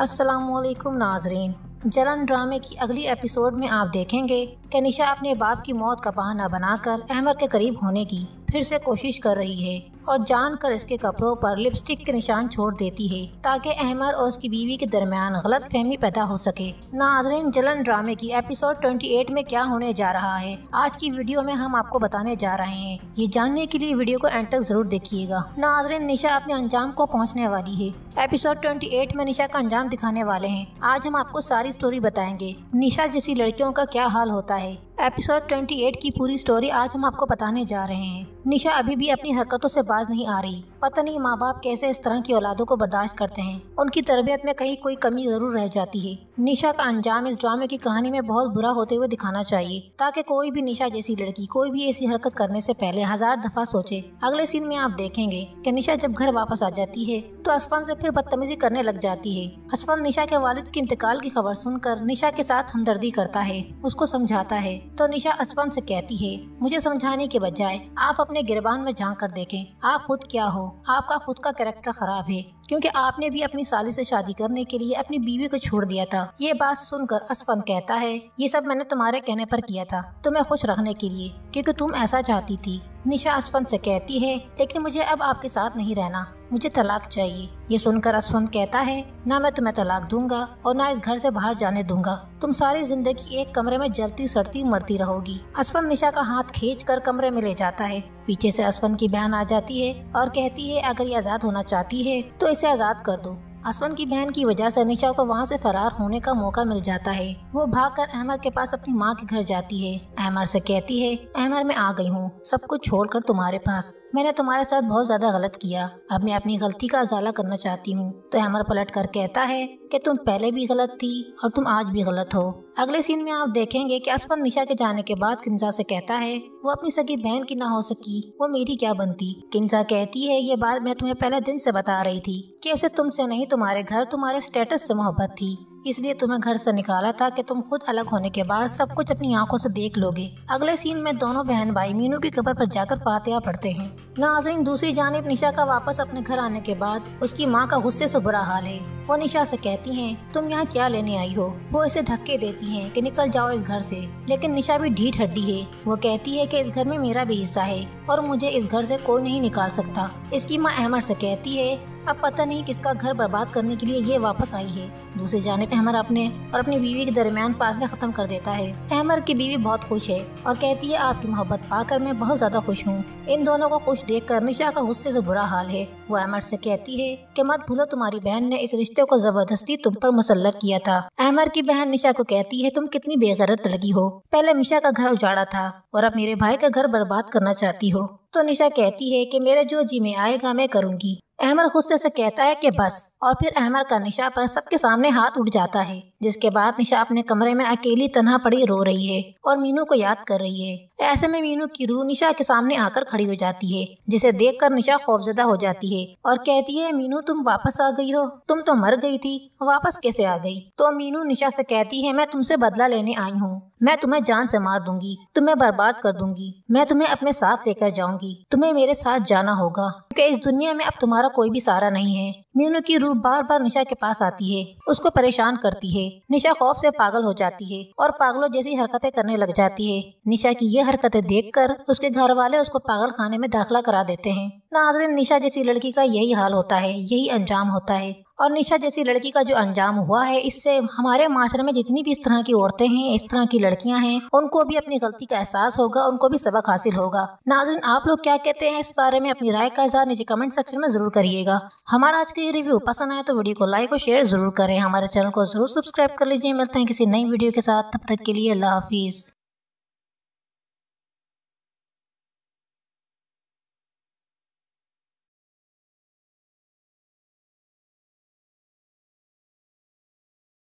अस्सलामुअलैकुम नाजरीन। जलन ड्रामे की अगली एपिसोड में आप देखेंगे कि निशा अपने बाप की मौत का बहाना बनाकर अहमद के करीब होने की फिर से कोशिश कर रही है और जानकर इसके कपड़ों पर लिपस्टिक के निशान छोड़ देती है ताकि अहमद और उसकी बीवी के दरमियान गलत फहमी पैदा हो सके। नाजरीन, जलन ड्रामे की एपिसोड 28 में क्या होने जा रहा है आज की वीडियो में हम आपको बताने जा रहे हैं। ये जानने के लिए वीडियो को एंड तक जरूर देखिएगा। नाजरीन, निशा अपने अंजाम को पहुँचने वाली है। एपिसोड 28 में निशा का अंजाम दिखाने वाले हैं। आज हम आपको सारी स्टोरी बताएंगे, निशा जैसी लड़कियों का क्या हाल होता है। एपिसोड 28 की पूरी स्टोरी आज हम आपको बताने जा रहे हैं। निशा अभी भी अपनी हरकतों से बाज नहीं आ रही। पता नहीं माँ बाप कैसे इस तरह की औलादों को बर्दाश्त करते हैं। उनकी तरबियत में कहीं कोई कमी जरूर रह जाती है। निशा का अंजाम इस ड्रामे की कहानी में बहुत बुरा होते हुए दिखाना चाहिए ताकि कोई भी निशा जैसी लड़की कोई भी ऐसी हरकत करने से पहले 1000 दफा सोचे। अगले सीन में आप देखेंगे कि निशा जब घर वापस आ जाती है तो असफन से फिर बदतमीजी करने लग जाती है। असफन निशा के वालिद के इंतकाल की खबर सुनकर निशा के साथ हमदर्दी करता है, उसको समझाता है। तो निशा असफन से कहती है, मुझे समझाने के बजाय आप अपने गिरबान में झांक कर देखें, आप खुद क्या हो। आपका खुद का कैरेक्टर खराब है क्योंकि आपने भी अपनी साली से शादी करने के लिए अपनी बीवी को छोड़ दिया था। ये बात सुनकर असफन कहता है, ये सब मैंने तुम्हारे कहने पर किया था, तुम्हें खुश रखने के लिए, क्योंकि तुम ऐसा चाहती थी। निशा असफन से कहती है, लेकिन मुझे अब आपके साथ नहीं रहना, मुझे तलाक चाहिए। ये सुनकर असफन कहता है, ना मैं तुम्हें तलाक दूंगा और ना इस घर से बाहर जाने दूंगा। तुम सारी जिंदगी एक कमरे में जलती सड़ती मरती रहोगी। असफन निशा का हाथ खींचकर कमरे में ले जाता है। पीछे से असफन की बहन आ जाती है और कहती है, अगर ये आजाद होना चाहती है तो इसे आजाद कर दो। असफन की बहन की वजह से निशा को वहाँ से फरार होने का मौका मिल जाता है। वो भागकर अहमद के पास अपनी माँ के घर जाती है। अहमद से कहती है, अहमद मैं आ गई हूँ सब कुछ छोड़कर तुम्हारे पास। मैंने तुम्हारे साथ बहुत ज्यादा गलत किया, अब मैं अपनी गलती का उजाला करना चाहती हूँ। तो अहमद पलट कर कहता है कि तुम पहले भी गलत थी और तुम आज भी गलत हो। अगले सीन में आप देखेंगे कि असफन निशा के जाने के बाद किंजा से कहता है, वो अपनी सगी बहन की ना हो सकी, वो मेरी क्या बनती। किंजा कहती है, ये बात मैं तुम्हें पहले दिन से बता रही थी कि उसे तुमसे नहीं तुम्हारे घर तुम्हारे स्टेटस से मोहब्बत थी, इसलिए तुम्हें घर से निकाला था कि तुम खुद अलग होने के बाद सब कुछ अपनी आंखों से देख लोगे। अगले सीन में दोनों बहन भाई मीनू की कब्र पर जाकर फातिहा पढ़ते हैं। नाज़रीन, दूसरी जानिब निशा का वापस अपने घर आने के बाद उसकी माँ का गुस्से से बुरा हाल है। वो निशा से कहती हैं, तुम यहाँ क्या लेने आई हो। वो इसे धक्के देती हैं कि निकल जाओ इस घर से, लेकिन निशा भी ढीठ हड्डी है। वो कहती है कि इस घर में मेरा भी हिस्सा है और मुझे इस घर से कोई नहीं निकाल सकता। इसकी माँ अहमद से कहती है, अब पता नहीं किसका घर बर्बाद करने के लिए ये वापस आई है। दूसरी जानिब अहमद अपने और अपनी बीवी के दरमियान फासला खत्म कर देता है। अहमद की बीवी बहुत खुश है और कहती है, आपकी मोहब्बत पाकर मैं बहुत ज्यादा खुश हूँ। इन दोनों को खुश देखकर निशा का गुस्से से बुरा हाल है। वो अहमद से कहती है कि मत भूलो तुम्हारी बहन ने इस रिश्ते को जबरदस्ती तुम पर मुसल्लत किया था। अहमद की बहन निशा को कहती है, तुम कितनी बेगैरत लड़की हो, पहले निशा का घर उजाड़ा था और अब मेरे भाई का घर बर्बाद करना चाहती हो। तो निशा कहती है कि मेरे जो जी में आएगा मैं करूँगी। अहमद गुस्से से कहता है कि बस, और फिर अहमद का निशा पर सबके सामने हाथ उठ जाता है। जिसके बाद निशा अपने कमरे में अकेली तन्हा पड़ी रो रही है और मीनू को याद कर रही है। ऐसे में मीनू की रूह निशा के सामने आकर खड़ी हो जाती है, जिसे देखकर निशा खौफजदा हो जाती है और कहती है, मीनू तुम वापस आ गई हो, तुम तो मर गई थी, वापस कैसे आ गई। तो मीनू निशा से कहती है, मैं तुमसे बदला लेने आई हूँ, मैं तुम्हें जान से मार दूंगी, तुम्हें बर्बाद कर दूंगी, मैं तुम्हें अपने साथ लेकर जाऊंगी, तुम्हें मेरे साथ जाना होगा क्योंकि इस दुनिया में अब तुम्हारा कोई भी सहारा नहीं है। मीनू की रूह बार बार निशा के पास आती है, उसको परेशान करती है। निशा खौफ से पागल हो जाती है और पागलों जैसी हरकतें करने लग जाती है। निशा की ये हरकतें देखकर उसके घर वाले उसको पागल खाने में दाखिला करा देते हैं। नाज़रीन, निशा जैसी लड़की का यही हाल होता है, यही अंजाम होता है। और निशा जैसी लड़की का जो अंजाम हुआ है, इससे हमारे माशरे में जितनी भी इस तरह की औरतें हैं, इस तरह की लड़कियां हैं, उनको भी अपनी गलती का एहसास होगा, उनको भी सबक हासिल होगा। नाज़रीन, आप लोग क्या कहते हैं इस बारे में? अपनी राय का इज़हार नीचे कमेंट सेक्शन में जरूर करिएगा। हमारा आज का ये रिव्यू पसंद आया तो वीडियो को लाइक और शेयर जरूर करें। हमारे चैनल को जरूर सब्सक्राइब कर लीजिए। मिलते हैं किसी नई वीडियो के साथ, तब तक के लिए अल्लाह हाफिज।